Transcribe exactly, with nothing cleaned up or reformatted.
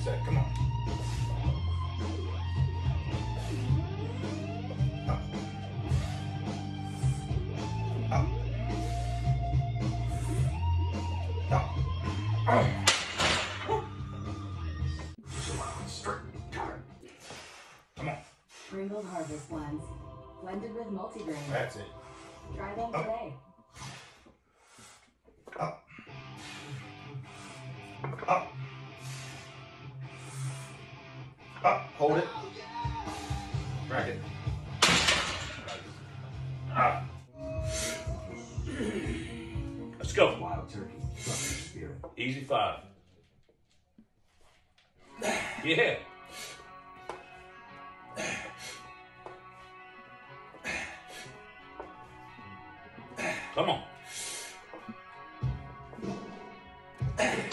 Set. Come on. Up. Up. Up. Up. Straight. Come on. Sprinkled harvest blends, blended with multigrain. That's it. Try them Up. today. Up. Up. Up. Hold it. Drag it. Up. Let's go. Wild turkey, Southern spirit. Easy five. Yeah. Come on.